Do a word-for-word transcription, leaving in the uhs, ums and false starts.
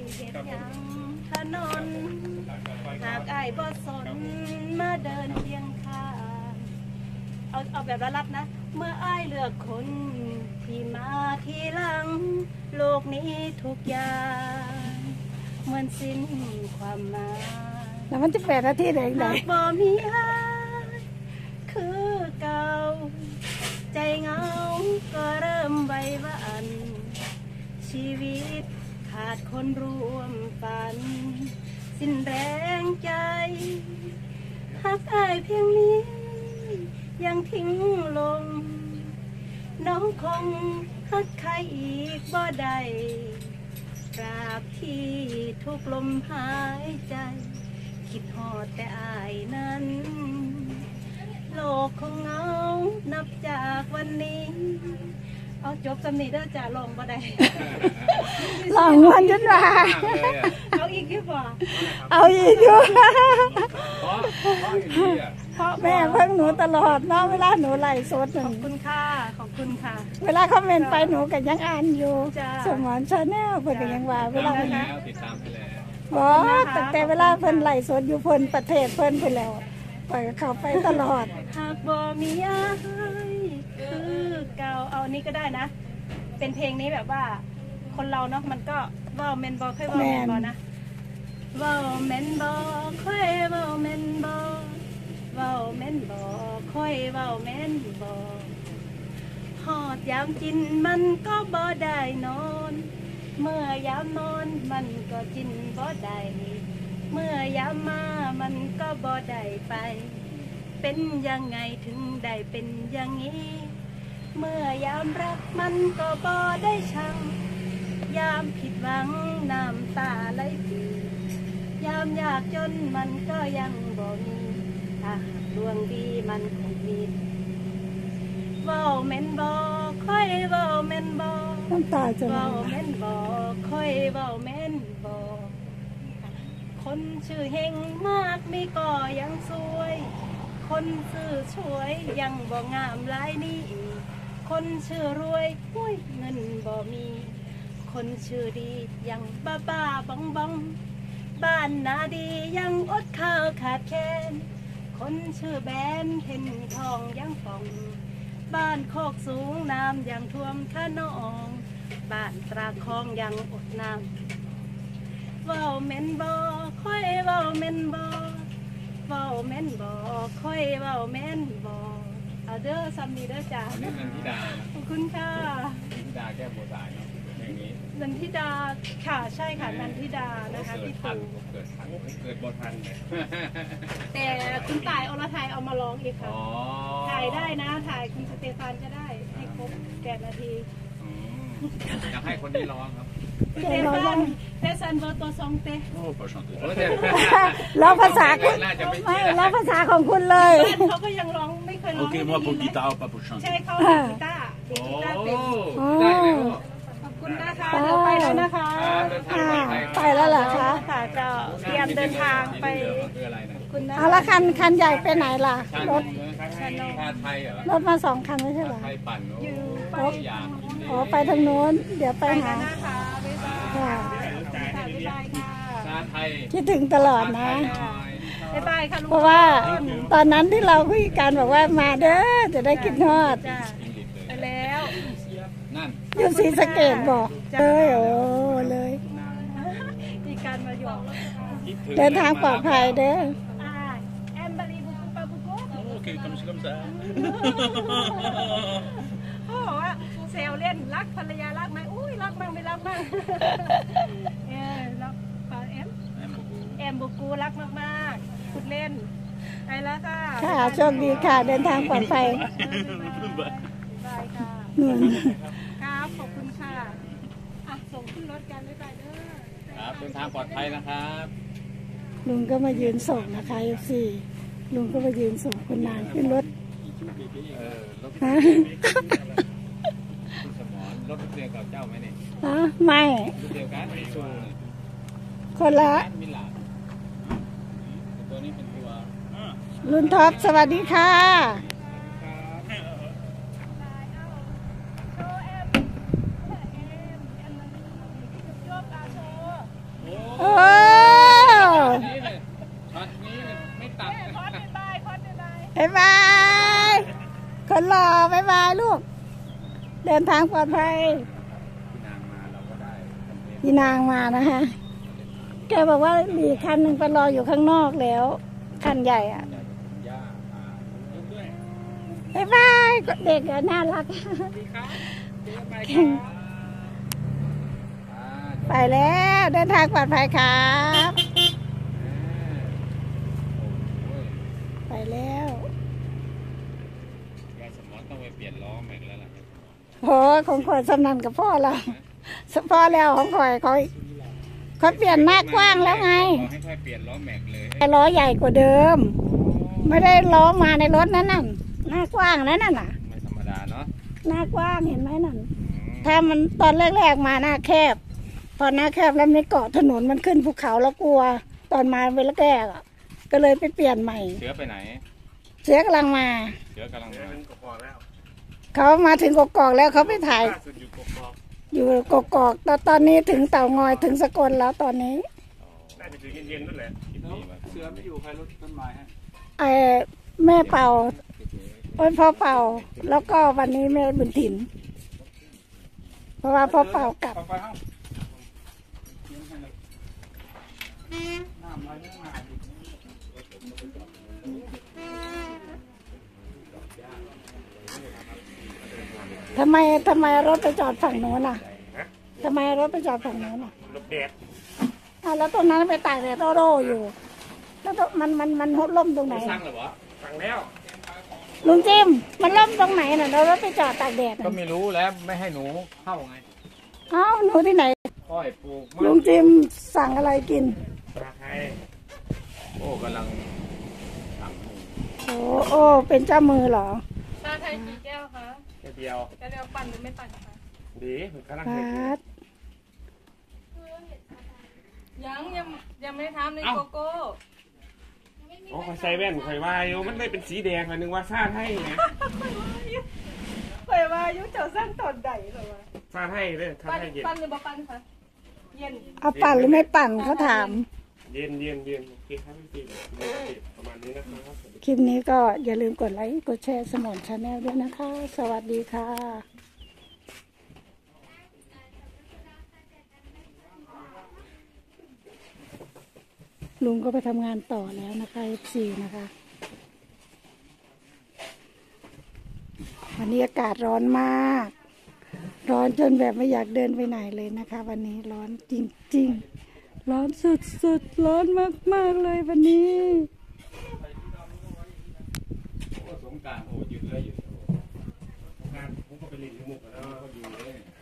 เหตุยังถนนหากอายบ่สนมาเดินเพียงข้างเอาเอาแบบระลับนะเมื่ออายเลือกคนที่มาทีหลังโลกนี้ทุกอย่างเหมือนสิ้นความหมายแล้วมันจะแปดนาทีได้ไหนบ่มีอายคือเก่าใจเงาก็เริ่มใบหวานชีวิตขาดคนร่วมฝันสิ้นแรงใจหักอายเพียงนี้ยังทิ้งลงน้องคงหักใครอีกบ่ได้ตราบที่ทุกลมหายใจคิดหอดแต่อายนั้นโลกของเงานับจากวันนี้เอาจบสำนีเด้อจ่าลองบ่ได้ลองวันจนว่าเอาอีกดีกว่าเอาอีกอยู่แม่เพิ่งหนูตลอดเนาะเวลาหนูไล่สดขอบคุณค่ะขอบคุณค่ะเวลาคอมเมนต์ไปหนูก็ยังอ่านอยู่สมอนชาแนลเพิ่นก็ยังว่าเวลาเพิ่นติดตามไปแล้วบอกตั้งแต่เวลาเพิ่นไล่สดอยู่เพิ่นประเทศเพิ่นไปแล้วปล่อยเขาไปตลอดหากบ่มีอะไรคือเก่าเอานี้ก็ได้นะเป็นเพลงนี้แบบว่าคนเราเนาะมันก็ว่าเมนบอค่อยว่าเมนบอนะว่าเมนบอค่อยว่าเมนบอว่าเมนบอค่อยว่าเมนบอหอดยามกินมันก็บ่ได้นอนเมื่อยามนอนมันก็กินบ่ได้เมื่อยามมามันก็บ่ได้ไปเป็นยังไงถึงได้เป็นอย่างนี้เมื่อยามรักมันก็บ่ได้ชังยามผิดหวังน้ำตาไหลปียามยากจนมันก็ยังบ่มีถ้าดวงดีมันคงมีว่าแม่นบ่ค่อยว่าแม่นบ่น้ำตาจะไหลว่าแม่นบ่ค่อยว่าแม่นบ่คนชื่อเฮงมากมีก็ยังสวยคนชื่อช่วยยังบ่งามหลายนี้คนชื่อรวยหุ้ยเงินบ่มีคนชื่อดียังบ้าบ้าบังบังบ้านนาดียังอดข้าวขาดแคลนคนชื่อแบนเห็นทองยังฟองบ้านโคกสูงน้ำยังท่วมขนองบ้านตราคองยังอดน้ำว่าเม่นบ่ค่อยว่าเม่นบ่ว่าเม่นบ่ค่อยว่าเม่นบ่เอาเด้อซัมมีเด้อจ้านี่นันทิดาขอบคุณค่ะนันทิดาแก้บัวตายเนาะอย่างนี้นันทิดาค่ะใช่ค่ะนันทิดานะคะพี่ตูเกิดทันเกิดบททันเลยแต่คุณต่ายอรไทยเอามาร้องอีกค่ะถ่ายได้นะถ่ายคุณสเตฟานจะได้ให้ครบแปดนาทีอยากให้คนนี้ร้องครับสเตฟานเตซันโบโตซองเตแล้วภาษาคุณไม่แล้วภาษาของคุณเลยเขาก็ยังร้องไม่เคยร้องโอเคmoi pour guitare pas pour chanter ใช่เขากีตาร์กีตาร์เป็นได้แล้วขอบคุณนะคะเดี๋ยวไปแล้วนะคะไปแล้วเหรอคะค่ะจะเตรียมเดินทางไปคุณนะเอาละคันคันใหญ่ไปไหนล่ะรถชาไทยเหรอรถมาสองคันไม่ใช่เหรอไทยปั่นโอ้โหไปทางโน้นเดี๋ยวไปหาค่ะชาไทยคิดถึงตลอดนะบ๊ายบายค่ะเพราะว่าตอนนั้นที่เราคุยกันบอกว่ามาเด้อจะได้กินทอดไปแล้วนั่นอยู่ศรีสะเกษบอกเลยโอ้เลยมีการมาหยอกเดินทางปลอดภัยเด้อแอมบารีบุกุปาบุกุโอเคคำชิคำสาเขาบอกว่าเซลเล่นรักภรรยารักไหมอุ้ยรักบ้างไม่รักบ้างเออรักปาแอมแอมบุกูรักมากๆพูดเล่นไปแล้วค่ะค่ะโชคดีค่ะเดินทางปลอดภัยบายค่ะเหนื่อยครับขอบคุณค่ะอ่ะส่งขึ้นรถกันบ๊ายบายเด้อครับเดินทางปลอดภัยนะครับลุงก็มายืนส่งนะคะเอฟซีลุงก็มายืนส่งคนนานขึ้นรถฮะสมอนรถเดียวกับเจ้าไหมเนี่ยฮะไม่เดียวกันคนละตัวนี้เป็นตัวรุ่นท็อปสวัสดีค่ะบ๊ายบายลูกเดินทางปลอดภัยพี่นางมาเราก็ได้ทำเพลงพี่นางมานะคะแกบอกว่ามีคันหนึ่งไปรออยู่ข้างนอกแล้วคันใหญ่อ่ะย่าอ่ายกด้วยบ๊ายบายเด็กอะน่ารักสวัสดีครับเจอกันใหม่ครับอ่าไปแล้วเดินทางปลอดภัยครับโอ้ยไปแล้วยายสมอนต้องไปเปลี่ยนล้อแม็กแล้วล่ะโหของข่อยสำนันกับพ่อเราพ่อแล้วของข่อยเขาเขาเปลี่ยนหน้ากว้างแล้วไงขอให้ค่อยเปลี่ยนล้อแม็กเลยแต่ล้อใหญ่กว่าเดิม ไม่ได้ล้อมาในรถนั้นน่ะหน้ากว้างนั้นน่ะไม่ธรรมดาเนาะหน้ากว้างเห็นไหมนั่นอืมถ้ามันตอนแรกๆมาหน้าแคบ พอหน้าแคบแล้วไม่เกาะถนนมันขึ้นภูเขาแล้วกลัว ตอนมาเวลาแรกอ่ะก็เลยไปเปลี่ยนใหม่เชื้อไปไหนเสียกำลังมาเชื้อกำลังมาเขามาถึงกกอกแล้วเขาไปถ่ายสุดอยู่กอกอยู่กกอกแต่ตอนนี้ถึงเต่างอยถึงสกลแล้วตอนนี้น่าจะถึงเย็นๆนั่นแหละคลิปนี้มาเชื้อไม่อยู่ใครรดต้นไม้ให้ไอ้แม่เป่าโอ้ยพ่อเป่า แล้วก็วันนี้แม่บุญถิ่น เพราะว่าพ่อเป่ากลับไปห้องน้ำลายเรื่องงานทำไมทำไมรถไปจอดฝั่งโน้นอ่ะทำไมรถไปจอดฝั่งโน้นอ่ะรถแดดอ่ะแล้วตรงนั้นไปตากแดดโร่ๆอยู่ แล้วตรงมันมันมันหดล่มตรงไหนสั่งหรือวะสั่งแล้วลุงจิมมันล่มตรงไหนน่ะเรารถไปจอดตากแดดก็น่ะไม่รู้แล้วไม่ให้หนูเข้าไงเอ้าหนูที่ไหนก้อยปลูกลุงจิมสั่งอะไรกินปลาไทยโอ้กำลังสั่งหมูโอ้โอ้เป็นเจ้ามือเหรอชาไทยกี่แก้วคะแค่เดียวจะเรียกปั่นหรือไม่ปั่นคะดีมันกำลังพเห็ดอยู่าดยังยังยังไม่ทำในโกโก้อ๋อคอยใส่แว่นคอยว่าอยู่มันได้เป็นสีแดงคอยนึงว่าซาดให้ไงเคยว่ายุเจ้าสั้นตอนใดเหรอวะซาดให้เลยทำปั่นให้เย็นปั่นหรือบ่ปั่นคะเย็นเอาปั่นหรือไม่ปั่นเขาถามเย็นเย็นเย็นโอเคครับพี่ตีประมาณนี้นะครับคลิปนี้ก็อย่าลืมกดไลค์กดแชร์สมอนชาแนลด้วยนะคะ สวัสดีค่ะ ลุงก็ไปทำงานต่อแล้วนะคะ เอฟ ซี นะคะ วันนี้อากาศร้อนมาก ร้อนจนแบบไม่อยากเดินไปไหนเลยนะคะ วันนี้ร้อนจริงๆ ร้อนสุดๆ ร้อนมากๆเลยวันนี้สงการโอ้หยุดเลยหยุดงานผมก็ไปเล่นที่มุกแล้วก็อยู่เลย